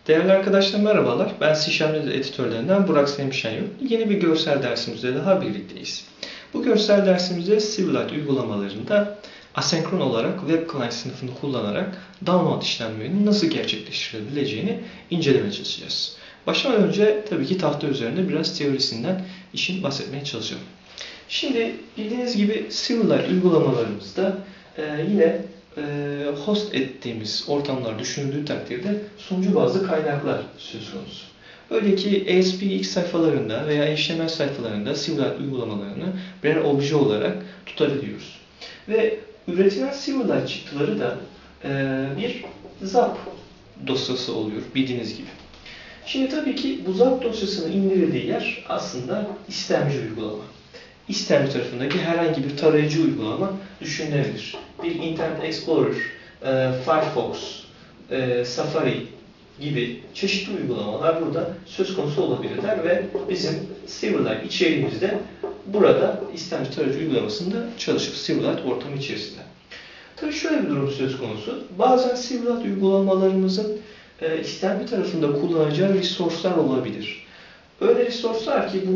Değerli arkadaşlar merhabalar. Ben C# editörlerinden Burak Semih Şenyurt. Yeni bir görsel dersimizde daha birlikteyiz. Bu görsel dersimizde Silverlight uygulamalarında asenkron olarak web client sınıfını kullanarak download işlemlerinin nasıl gerçekleştirilebileceğini incelemeye çalışacağız. Başlamadan önce tabii ki tahta üzerinde biraz teorisinden işin bahsetmeye çalışalım. Şimdi bildiğiniz gibi Silverlight uygulamalarımızda yine host ettiğimiz ortamlar düşünüldüğü takdirde sunucu bazlı kaynaklar söz konusu. Öyle ki ASP.X sayfalarında veya HTML sayfalarında Silverlight uygulamalarını birer obje olarak tutabiliyoruz. Ve üretilen Silverlight çıktıları da bir zap dosyası oluyor bildiğiniz gibi. Şimdi tabii ki bu zap dosyasının indirildiği yer aslında istemci uygulama. İstemci tarafındaki herhangi bir tarayıcı uygulama düşünülebilir. Bir Internet Explorer, Firefox, Safari gibi çeşitli uygulamalar burada söz konusu olabilirler ve bizim Silverlight içeriğimizde burada istemci tarayıcı uygulamasında çalışır. Silverlight ortamı içerisinde. Tabii şöyle bir durum söz konusu. Bazen Silverlight uygulamalarımızın istemci tarafında kullanacağı resource'lar olabilir. Öyle resource'lar ki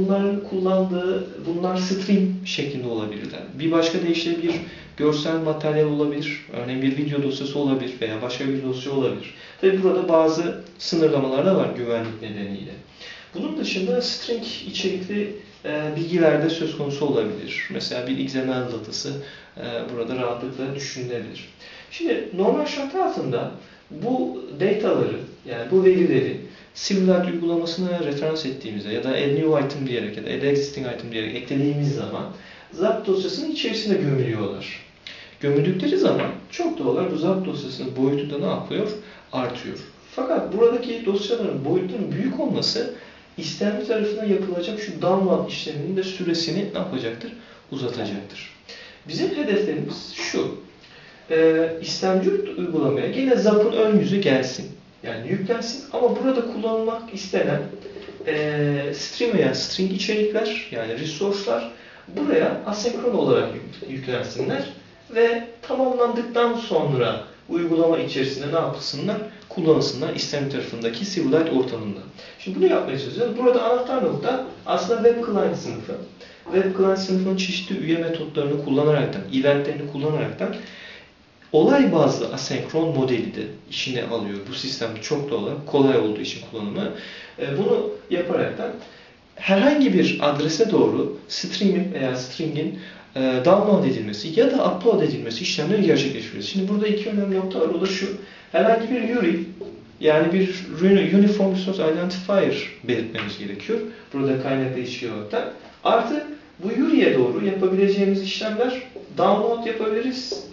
bunlar stream şeklinde olabilirler. Bir başka deyişle bir görsel materyal olabilir. Örneğin bir video dosyası olabilir veya başka bir dosya olabilir. Tabi burada bazı sınırlamalar da var güvenlik nedeniyle. Bunun dışında string içerikli bilgiler de söz konusu olabilir. Mesela bir XML datası burada rahatlıkla düşünülebilir. Şimdi normal şartlar altında bu dataları, yani bu verileri Silverlight uygulamasına referans ettiğimizde ya da add new item diyerek ya da add existing item diyerek eklediğimiz zaman zap dosyasının içerisinde gömülüyorlar. Gömüldükleri zaman çok doğal olarak bu zap dosyasının boyutu da ne yapıyor? Artıyor. Fakat buradaki dosyaların boyutunun büyük olması istemci tarafına yapılacak şu download işleminin de süresini ne yapacaktır? Uzatacaktır. Bizim hedeflerimiz şu. İstemci uygulamaya gene zap'ın ön yüzü gelsin. Yani yüklensin ama burada kullanılmak istenen stream veya string içerikler yani resource'lar buraya asenkron olarak yüklensinler ve tamamlandıktan sonra uygulama içerisinde ne yapsınlar? Kullanılsınlar istemci tarafındaki Silverlight ortamında. Şimdi bunu yapmaya çalışacağız. Burada anahtar nokta aslında web client sınıfı. Web client sınıfının çeşitli üye metotlarını kullanaraktan, eventlerini kullanaraktan olay bazlı asenkron modeli de işine alıyor. Bu sistem çok doğal, kolay olduğu için kullanımı. Bunu yaparaktan herhangi bir adrese doğru stream'in veya string'in download edilmesi ya da upload edilmesi işlemleri gerçekleştiriyoruz. Şimdi burada iki önemli nokta var. O da şu. Herhangi bir URI yani bir Uniform Resource Identifier belirtmemiz gerekiyor. Burada kaynak değişiyor olarak. Artı bu URI'ye doğru yapabileceğimiz işlemler download yapabiliriz.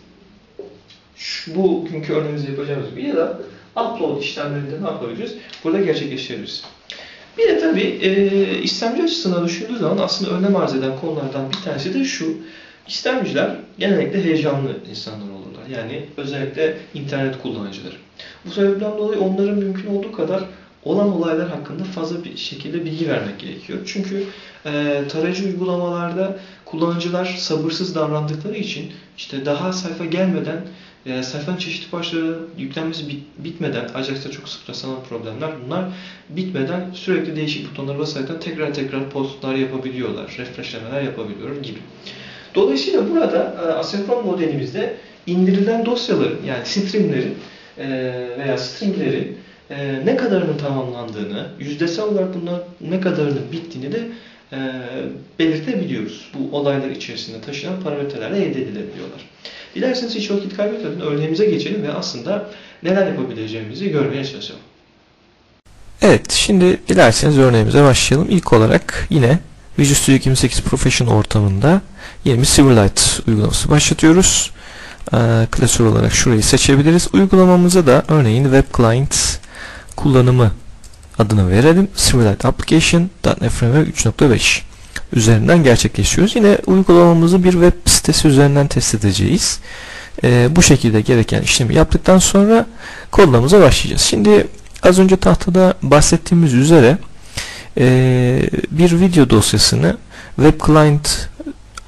Bugünkü örneğimizde yapacağımız gibi ya da upload işlemlerinde ne yapabiliriz? Burada gerçekleştirebiliriz. Bir de tabii istemci açısından düşündüğü zaman aslında önem arz eden konulardan bir tanesi de şu. İstemciler genellikle heyecanlı insanlar olurlar. Yani özellikle internet kullanıcıları. Bu sebepten dolayı onların mümkün olduğu kadar olan olaylar hakkında fazla bir şekilde bilgi vermek gerekiyor. Çünkü tarayıcı uygulamalarda kullanıcılar sabırsız davrandıkları için işte daha sayfa gelmeden sayfanın çeşitli başları yüklenmesi bitmeden, Ajax'ta çok sık rastlanan problemler bunlar bitmeden sürekli değişik butonlara basarak tekrar postlar yapabiliyorlar, refreshlemeler yapabiliyorlar gibi. Dolayısıyla burada asenkron modelimizde indirilen dosyaların yani streamlerin veya stringlerin ne kadarının tamamlandığını, yüzdesel olarak bunlar ne kadarının bittiğini de belirtebiliyoruz. Bu olaylar içerisinde taşınan parametrelerle elde edilebiliyorlar. Dilerseniz hiç vakit kaybetmeden örneğimize geçelim ve aslında neler yapabileceğimizi görmeye çalışalım. Evet, şimdi dilerseniz örneğimize başlayalım. İlk olarak yine Visual Studio 2008 Professional ortamında yeni bir Silverlight uygulaması başlatıyoruz. Klasör olarak şurayı seçebiliriz. Uygulamamıza da örneğin Web Client kullanımı adını verelim. Silverlight Application .NET Framework 3.5 üzerinden gerçekleştiriyoruz. Yine uygulamamızı bir web sitesi üzerinden test edeceğiz. Bu şekilde gereken işlemi yaptıktan sonra kodlamamıza başlayacağız. Şimdi az önce tahtada bahsettiğimiz üzere bir video dosyasını web client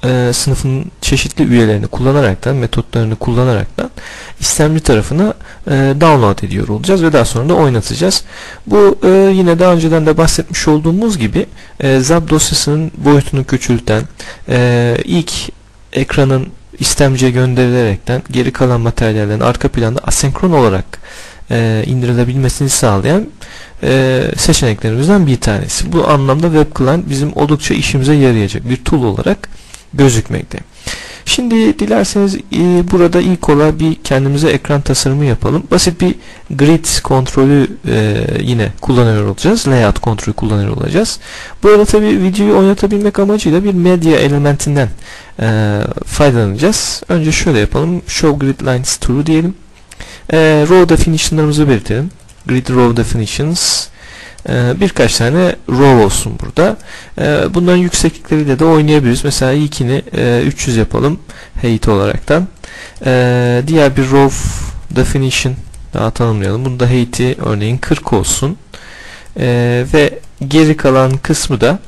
sınıfın çeşitli üyelerini kullanaraktan, metotlarını kullanaraktan istemli tarafına download ediyor olacağız ve daha sonra da oynatacağız. Bu yine daha önceden de bahsetmiş olduğumuz gibi zap dosyasının boyutunu küçülten, ilk ekranın istemciye gönderilerekten geri kalan materyallerin arka planda asenkron olarak indirilebilmesini sağlayan seçeneklerimizden bir tanesi. Bu anlamda Web Client bizim oldukça işimize yarayacak bir tool olarak gözükmekte. Şimdi dilerseniz burada ilk olarak bir kendimize ekran tasarımı yapalım. Basit bir grid kontrolü yine kullanıyor olacağız. Layout kontrolü kullanıyor olacağız. Bu arada tabi videoyu oynatabilmek amacıyla bir medya elementinden faydalanacağız. Önce şöyle yapalım. Show Grid Lines True diyelim. Row definition'larımızı belirtelim. Grid Row Definitions. Birkaç tane row olsun burada. Bunların yükseklikleriyle de oynayabiliriz. Mesela ilkini 300 yapalım height olaraktan. Diğer bir row definition daha tanımlayalım. Bunda height'i örneğin 40 olsun. Ve geri kalan kısmı da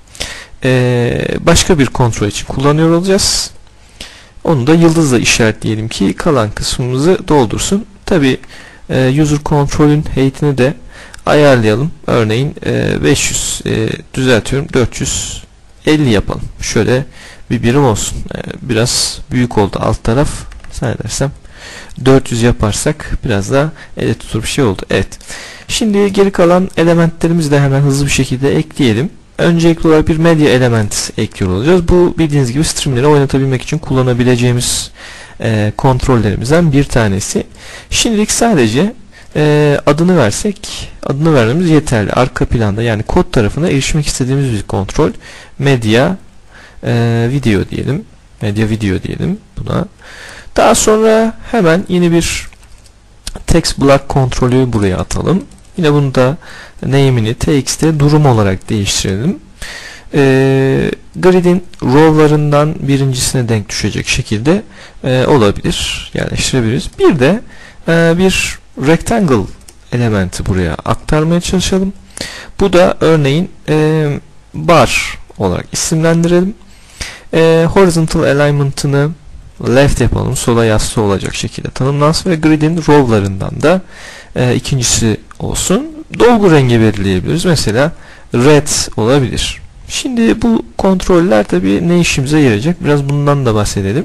başka bir kontrol için kullanıyor olacağız. Onu da yıldızla işaretleyelim ki kalan kısmımızı doldursun. Tabi user control'ün height'ini de ayarlayalım. Örneğin 500 düzeltiyorum, 450 yapalım. Şöyle bir birim olsun. Biraz büyük oldu alt taraf. Zannedersem 400 yaparsak biraz daha ele tutur bir şey oldu. Evet. Şimdi geri kalan elementlerimizi de hemen hızlı bir şekilde ekleyelim. Öncelikli olarak bir medya element ekliyor olacağız. Bu bildiğiniz gibi streamleri oynatabilmek için kullanabileceğimiz kontrollerimizden bir tanesi. Şimdilik sadece adını vermemiz yeterli. Arka planda yani kod tarafına erişmek istediğimiz bir kontrol. Medya video diyelim. Medya video diyelim buna. Daha sonra hemen yeni bir text block kontrolü buraya atalım. Yine bunu da name'ini txt'e durum olarak değiştirelim. Grid'in row'larından birincisine denk düşecek şekilde olabilir. Yerleştirebiliriz. Bir de bir rectangle elementi buraya aktarmaya çalışalım. Bu da örneğin bar olarak isimlendirelim. Horizontal alignment'ını left yapalım. Sola yassı olacak şekilde tanımlansın ve grid'in row'larından da ikincisi olsun. Dolgu rengi belirleyebiliriz. Mesela red olabilir. Şimdi bu kontroller tabi ne işimize yarayacak? Biraz bundan da bahsedelim.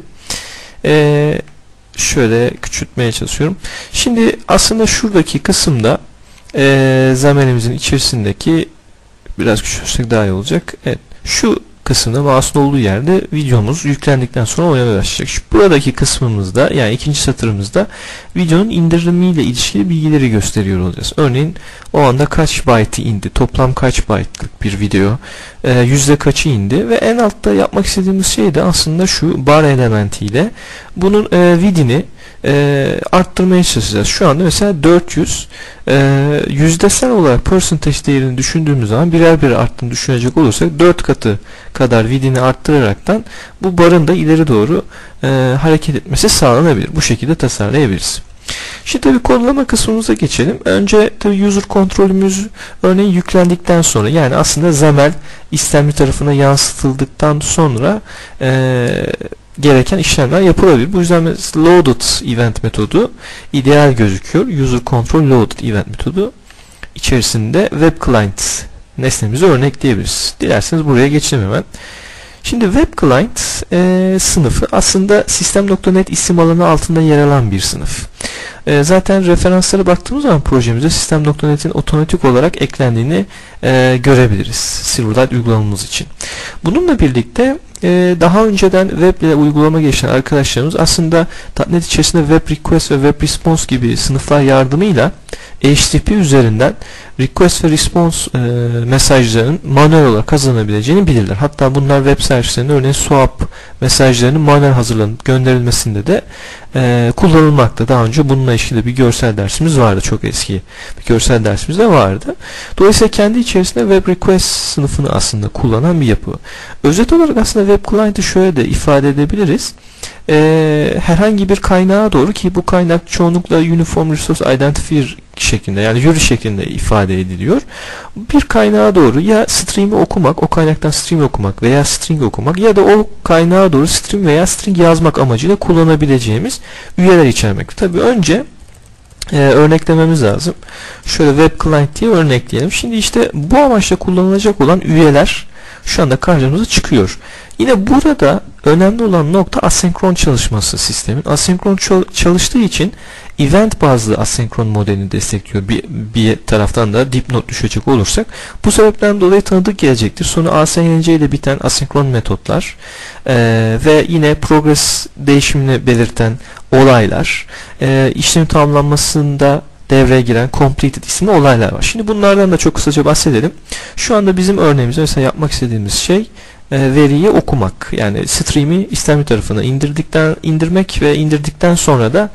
Şöyle küçültmeye çalışıyorum. Şimdi aslında şuradaki kısımda zamanımızın içerisindeki biraz küçültsek daha iyi olacak. Evet. Şu kısımda mouse'un olduğu yerde videomuz yüklendikten sonra oynamaya başlayacak. Buradaki kısmımızda yani ikinci satırımızda videonun indirimiyle ilişkili bilgileri gösteriyor olacağız. Örneğin o anda kaç byte indi, toplam kaç byte'lık bir video, yüzde kaçı indi ve en altta yapmak istediğimiz şey de aslında şu bar elementiyle bunun width'ini arttırmaya çalışacağız. Şu anda mesela 400 yüzdesel olarak percentage değerini düşündüğümüz zaman birer birer arttığını düşünecek olursak 4 katı kadar width'ini arttıraraktan bu barın da ileri doğru hareket etmesi sağlanabilir. Bu şekilde tasarlayabiliriz. Şimdi tabi kodlama kısmımıza geçelim. Önce tabi user kontrolümüz örneğin yüklendikten sonra yani aslında XAML istemli tarafına yansıtıldıktan sonra gereken işlemler yapılabilir. Bu yüzden loaded event metodu ideal gözüküyor. User control loaded event metodu içerisinde web client nesnemizi örnekleyebiliriz. Dilerseniz buraya geçelim hemen. Şimdi web client sınıfı aslında System.net isim alanı altında yer alan bir sınıf. Zaten referanslara baktığımız zaman projemizde System.net'in otomatik olarak eklendiğini görebiliriz Silverlight uygulamamız için. Bununla birlikte daha önceden web ile uygulama geçen arkadaşlarımız aslında .NET içerisinde web request ve web response gibi sınıflar yardımıyla HTTP üzerinden request ve response mesajlarının manuel olarak kazanabileceğini bilirler. Hatta bunlar web servislerinde örneğin SOAP mesajlarının manuel hazırlanıp gönderilmesinde de kullanılmakta. Daha önce bununla ilgili bir görsel dersimiz vardı. Çok eski bir görsel dersimiz de vardı. Dolayısıyla kendi içerisinde web request sınıfını aslında kullanan bir yapı. Özet olarak aslında web client'ı şöyle de ifade edebiliriz. Herhangi bir kaynağa doğru, ki bu kaynak çoğunlukla Uniform Resource Identifier şeklinde, yani URI şeklinde ifade ediliyor. Bir kaynağa doğru ya stream'i okumak, o kaynaktan stream okumak veya string okumak ya da o kaynağa doğru stream veya string yazmak amacıyla kullanabileceğimiz üyeler içermekte. Tabii önce örneklememiz lazım. Şöyle web client diye örnekleyelim. Şimdi işte bu amaçla kullanılacak olan üyeler şu anda karşımıza çıkıyor. Yine burada önemli olan nokta asenkron çalışması sistemin. Asenkron çalıştığı için event bazlı asenkron modelini destekliyor. Bir taraftan da dipnot düşecek olursak. Bu sebepten dolayı tanıdık gelecektir. Sonra ASNC ile biten asenkron metotlar ve yine progress değişimini belirten olaylar, işlemin tamamlanmasında devreye giren completed isimli olaylar var. Şimdi bunlardan da çok kısaca bahsedelim. Şu anda bizim örneğimizde mesela yapmak istediğimiz şey veriyi okumak. Yani stream'i istemli tarafına indirmek ve indirdikten sonra da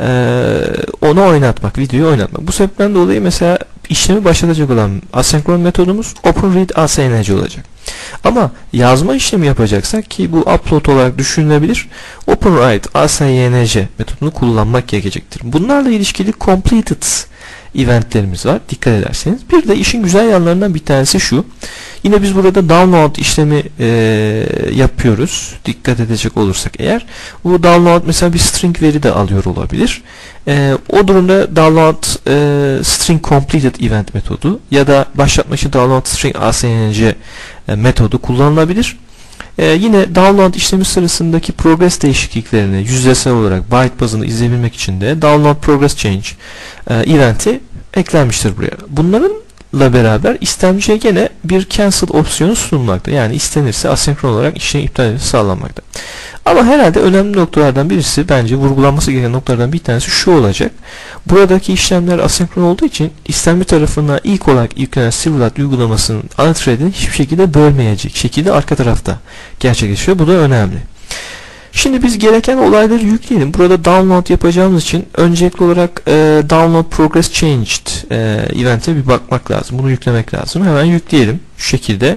onu oynatmak, videoyu oynatmak. Bu sebepten dolayı mesela işlemi başlatacak olan asenkron metodumuz OpenRead ASNC olacak. Ama yazma işlemi yapacaksak, ki bu upload olarak düşünülebilir, OpenWrite ASNC metodunu kullanmak gerekecektir. Bunlarla ilişkili completed eventlerimiz var, dikkat ederseniz. Bir de işin güzel yanlarından bir tanesi şu. Yine biz burada download işlemi yapıyoruz. Dikkat edecek olursak eğer. Bu download mesela bir string veri de alıyor olabilir. O durumda download string completed event metodu ya da başlatma için download string asnc metodu kullanılabilir. Yine download işlemi sırasındaki progress değişikliklerini yüzdesel olarak byte bazında izleyebilmek için de download progress change eventi eklenmiştir buraya. Bunlarınla beraber istemciye gene bir cancel opsiyonu sunulmakta. Yani istenirse asenkron olarak işlemin iptal edilmesi sağlanmakta. Ama herhalde önemli noktalardan birisi, bence vurgulanması gereken noktalardan bir tanesi şu olacak. Buradaki işlemler asenkron olduğu için istemli tarafına ilk olarak yüklenen Silverlight uygulamasının ana threadini hiçbir şekilde bölmeyecek şekilde arka tarafta gerçekleşiyor. Bu da önemli. Şimdi biz gereken olayları yükleyelim. Burada download yapacağımız için öncelikli olarak download progress changed event'e bir bakmak lazım. Bunu yüklemek lazım. Hemen yükleyelim. Şu şekilde.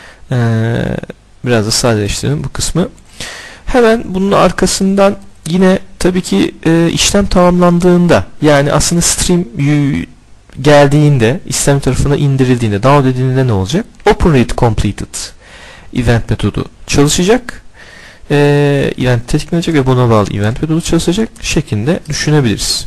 Biraz da sadeleştirelim bu kısmı. Hemen bunun arkasından yine tabii ki işlem tamamlandığında, yani aslında stream geldiğinde, istem tarafına indirildiğinde, download edildiğinde ne olacak? OpenRead completed event metodu çalışacak. Event tetiklenecek ve buna bağlı event metodu çalışacak şeklinde düşünebiliriz.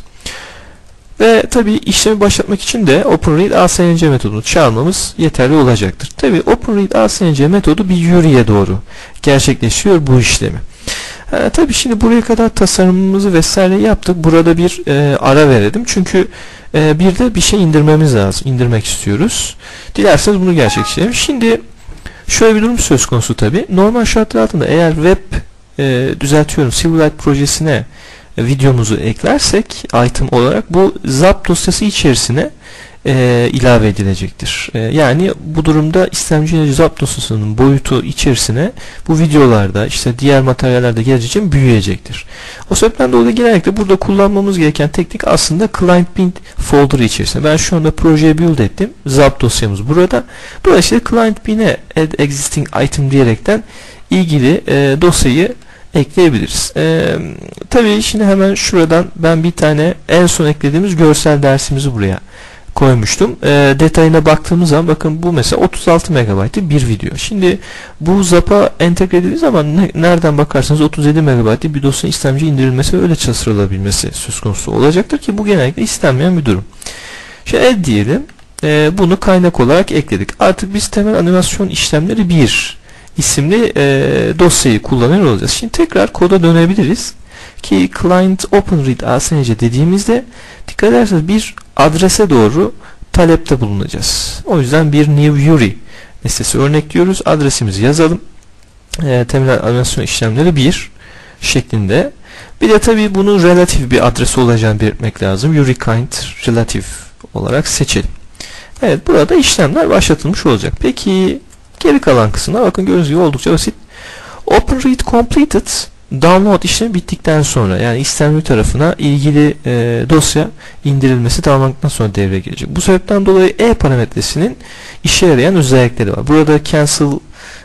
Ve tabii işlemi başlatmak için de OpenRead ASNC metodunu çağırmamız yeterli olacaktır. Tabii OpenRead ASNC metodu bir URI'ye doğru gerçekleşiyor bu işlemi. Tabii şimdi buraya kadar tasarımımızı vesaire yaptık. Burada bir ara verelim. Çünkü bir de bir şey indirmemiz lazım. İndirmek istiyoruz. Dilerseniz bunu gerçekleştirelim. Şimdi şöyle bir durum söz konusu tabii. Normal şartlar altında eğer web düzeltiyorum Silverlight projesine videomuzu eklersek item olarak bu zap dosyası içerisine ilave edilecektir. Yani bu durumda istemci zap dosyasının boyutu içerisine bu videolarda, işte diğer materyallerde geleceği için büyüyecektir. O sebepten dolayı genellikle burada kullanmamız gereken teknik aslında client bin folder içerisinde. Ben şu anda projeyi build ettim. Zap dosyamız burada. Dolayısıyla client bin'e add existing item diyerekten ilgili dosyayı ekleyebiliriz. Tabii şimdi hemen şuradan ben bir tane en son eklediğimiz görsel dersimizi buraya koymuştum. Detayına baktığımız zaman bakın bu mesela 36 MB'lık bir video. Şimdi bu ZAP'a entegre edildiği zaman nereden bakarsanız 37 MB'lık bir dosyanın istemci indirilmesi ve öyle çalıştırılabilmesi söz konusu olacaktır ki bu genellikle istenmeyen bir durum. Şimdi add diyelim. Bunu kaynak olarak ekledik. Artık biz temel animasyon işlemleri 1 isimli dosyayı kullanıyor olacağız. Şimdi tekrar koda dönebiliriz ki client OpenRead ASNC dediğimizde dikkat ederseniz bir adrese doğru talepte bulunacağız. O yüzden bir new URI nesnesi örnekliyoruz. Adresimizi yazalım. Temel animasyon işlemleri 1 şeklinde. Bir de tabii bunun relatif bir adresi olacağını belirtmek lazım. URI kind relatif olarak seçelim. Evet, burada işlemler başlatılmış olacak. Peki geri kalan kısımda bakın gördüğünüz gibi oldukça basit. OpenRead completed download işlemi bittikten sonra, yani istemli tarafına ilgili dosya indirilmesi tamamlandıktan sonra devreye girecek. Bu sebepten dolayı parametresinin işe yarayan özellikleri var. Burada cancel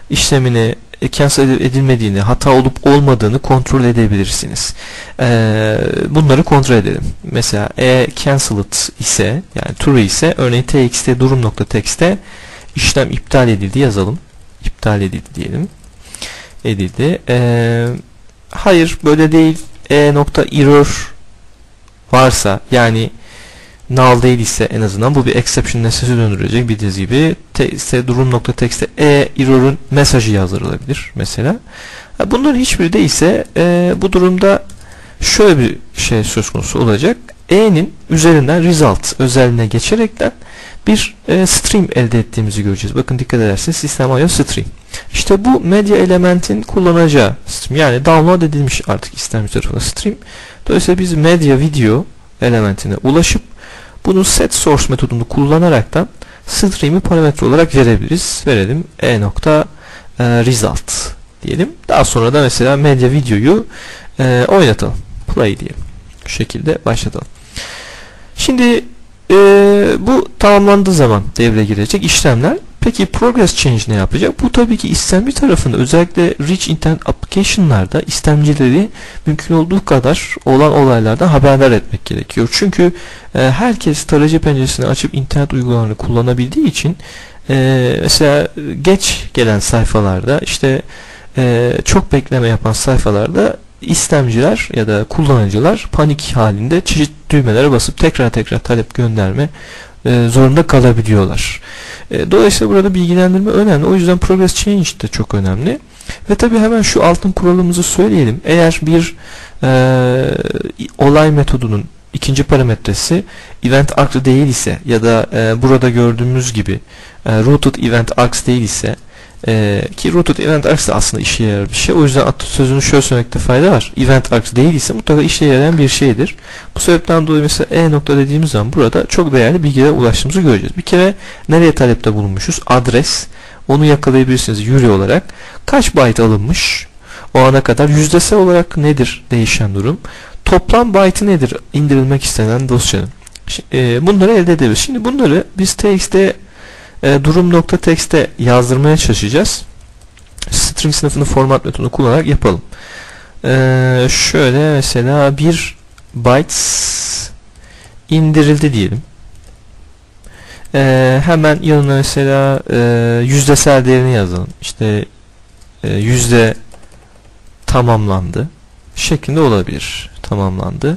işlemini cancel edilmediğini, hata olup olmadığını kontrol edebilirsiniz. Bunları kontrol edelim. Mesela cancelled ise, yani true ise, örneğin txt durum.txt'te işlem iptal edildi yazalım. İptal edildi diyelim. Edildi. Hayır böyle değil. Error varsa, yani null değil ise en azından bu bir exception message döndürecek. Bildiğiniz gibi durum.txt'te error'un mesajı yazdırılabilir mesela. Bunların hiçbiri değilse bu durumda şöyle bir şey söz konusu olacak. E'nin üzerinden result özelliğine geçerekten bir stream elde ettiğimizi göreceğiz. Bakın dikkat ederseniz system.io stream. İşte bu medya elementin kullanacağı stream. Yani download edilmiş artık istemci tarafına stream. Dolayısıyla biz medya video elementine ulaşıp bunun set source metodunu kullanaraktan stream'i parametre olarak verebiliriz. Verelim result diyelim. Daha sonra da mesela medya videoyu oynatalım. Play diyelim. Bu şekilde başlatalım. Şimdi bu tamamlandığı zaman devreye girecek işlemler. Peki progress change ne yapacak? Bu tabii ki istemci tarafında, özellikle rich intent application'larda istemcileri mümkün olduğu kadar olan olaylardan haberdar etmek gerekiyor. Çünkü herkes tarayıcı penceresini açıp internet uygulamalarını kullanabildiği için mesela geç gelen sayfalarda, işte çok bekleme yapan sayfalarda istemciler ya da kullanıcılar panik halinde çeşitli düğmelere basıp tekrar talep gönderme zorunda kalabiliyorlar. Dolayısıyla burada bilgilendirme önemli. O yüzden progress change de çok önemli. Ve tabi hemen şu altın kuralımızı söyleyelim. Eğer bir olay metodunun ikinci parametresi event args değil ise ya da burada gördüğümüz gibi rooted event args değil ise, ki rooted event args da aslında işe yarar bir şey. O yüzden sözünü şöyle söylemekte fayda var. Event args değil ise mutlaka işe yarayan bir şeydir. Bu sebepten dolayı mesela nokta dediğimiz zaman burada çok değerli bilgilere ulaştığımızı göreceğiz. Bir kere nereye talepte bulunmuşuz? Adres. Onu yakalayabilirsiniz Yuri olarak. Kaç byte alınmış? O ana kadar yüzdesel olarak nedir değişen durum? Toplam byte nedir indirilmek istenen dosyanın? Bunları elde edebiliriz. Şimdi bunları biz durum.txt'e yazdırmaya çalışacağız. String sınıfını format metodunu kullanarak yapalım. Şöyle mesela 1 bytes indirildi diyelim. Hemen yanına mesela yüzdesel değerini yazalım. İşte yüzde tamamlandı şeklinde olabilir. Tamamlandı.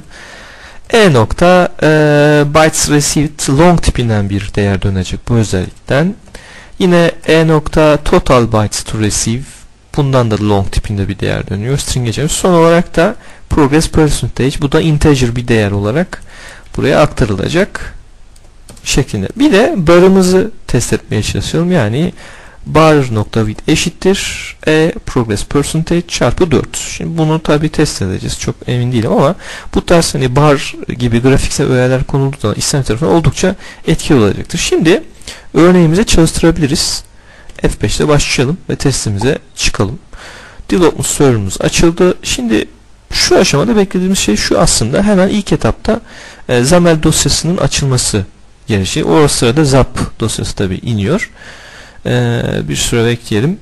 Bytes received long tipinden bir değer dönecek bu özellikten. Yine total bytes to receive, bundan da long tipinde bir değer dönüyor. String geçelim. Son olarak da progress percentage, bu da integer bir değer olarak buraya aktarılacak şeklinde. Bir de bar'ımızı test etmeye çalışalım. Yani bar.width eşittir progress percentage çarpı 4. Şimdi bunu tabi test edeceğiz. Çok emin değilim ama bu tarz hani bar gibi grafiksel öğeler konulduğu zaman istemci tarafından oldukça etkili olacaktır. Şimdi örneğimize çalıştırabiliriz. F5'te başlayalım ve testimize çıkalım. Development server'ımız açıldı. Şimdi şu aşamada beklediğimiz şey şu aslında. Hemen ilk etapta XAML dosyasının açılması gerekiyor. O sırada zap dosyası tabi iniyor. Bir süre bekleyelim.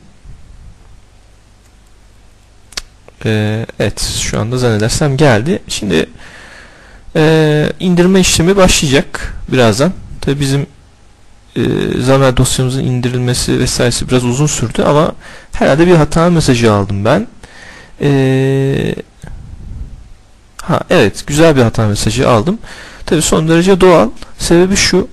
Evet, şu anda zannedersem geldi. Şimdi indirme işlemi başlayacak birazdan. Tabi bizim XAML dosyamızın indirilmesi vesairesi biraz uzun sürdü ama herhalde bir hata mesajı aldım ben. Evet, güzel bir hata mesajı aldım. Tabi son derece doğal. Sebebi şu.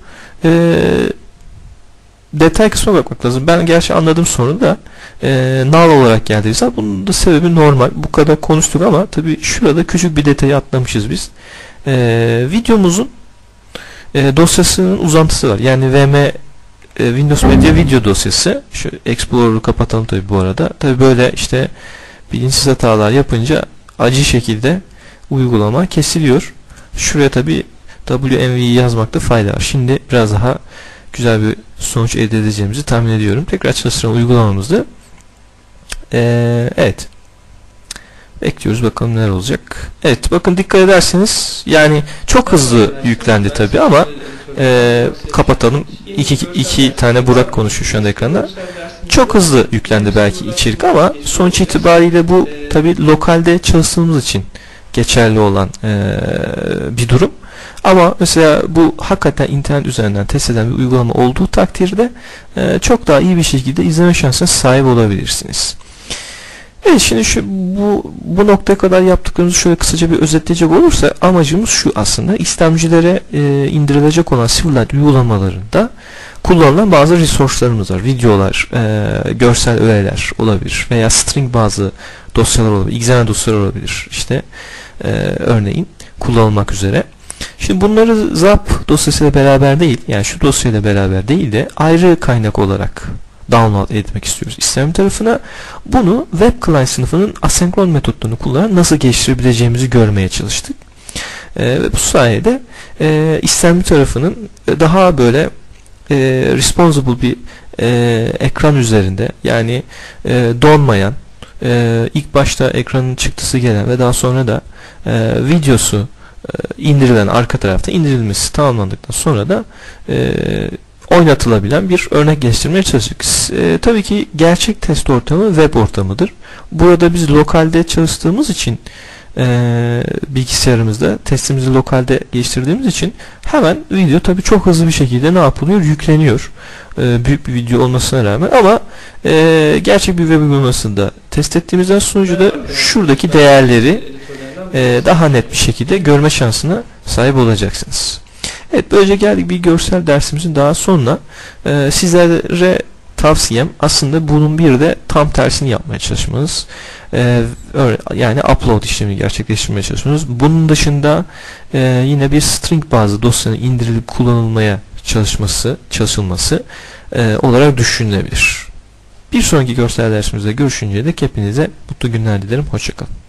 Detay kısmına bakmak lazım. Ben gerçi anladım sonra da null olarak geldiyse bunun da sebebi normal. Bu kadar konuştuk ama tabi şurada küçük bir detayı atlamışız biz. Videomuzun dosyasının uzantısı var. Yani Windows Media Video dosyası. Şu Explorer'ı kapatalım tabi bu arada. Tabi böyle işte bilinçsiz hatalar yapınca acı şekilde uygulama kesiliyor. Şuraya tabi WMV'yi yazmakta fayda var. Şimdi biraz daha güzel bir sonuç elde edeceğimizi tahmin ediyorum. Tekrar çalıştıran uygulamamızda. Evet. Bekliyoruz bakalım neler olacak. Evet, bakın dikkat ederseniz yani çok hızlı yüklendi tabi ama kapatalım. İki tane Burak konuşuyor şu anda ekranda. çok hızlı yüklendi belki içerik ama sonuç itibariyle bu tabi lokalde çalıştığımız için geçerli olan bir durum. Ama mesela bu hakikaten internet üzerinden test eden bir uygulama olduğu takdirde çok daha iyi bir şekilde izleme şansına sahip olabilirsiniz. Evet, şimdi bu noktaya kadar yaptıklarımızı şöyle kısaca bir özetleyecek olursa amacımız şu aslında: istemcilere indirilecek olan Silverlight uygulamalarında kullanılan bazı resource'larımız var. Videolar, görsel öğeler olabilir veya string bazı dosyalar olabilir, XML dosyalar olabilir. İşte örneğin kullanılmak üzere. Şimdi bunları zap dosyasıyla beraber değil, yani şu dosyayla beraber değil de ayrı kaynak olarak download etmek istiyoruz işlem tarafına. Bunu web client sınıfının asenkron metotlarını kullanarak nasıl geliştirebileceğimizi görmeye çalıştık. Ve bu sayede işlemci tarafının daha böyle responsible bir ekran üzerinde, yani donmayan, ilk başta ekranın çıktısı gelen ve daha sonra da videosu indirilen, arka tarafta indirilmesi tamamlandıktan sonra da oynatılabilen bir örnek geliştirmeye çalıştık. Tabii ki gerçek test ortamı web ortamıdır. Burada biz lokalde çalıştığımız için bilgisayarımızda testimizi lokalde geliştirdiğimiz için hemen video tabii çok hızlı bir şekilde ne yapılıyor? Yükleniyor. Büyük bir video olmasına rağmen, ama gerçek bir web uygulamasında test ettiğimizden sonucu da şuradaki değerleri daha net bir şekilde görme şansına sahip olacaksınız. Evet, böylece geldik bir görsel dersimizin daha sonuna. Sizlere tavsiyem aslında bunun bir de tam tersini yapmaya çalışmanız. Yani upload işlemi gerçekleştirmeye çalışmanız. Bunun dışında yine bir string bazlı dosyanın indirilip kullanılmaya çalışılması olarak düşünülebilir. Bir sonraki görsel dersimizde görüşünceye dek hepinize mutlu günler dilerim. Hoşça kalın.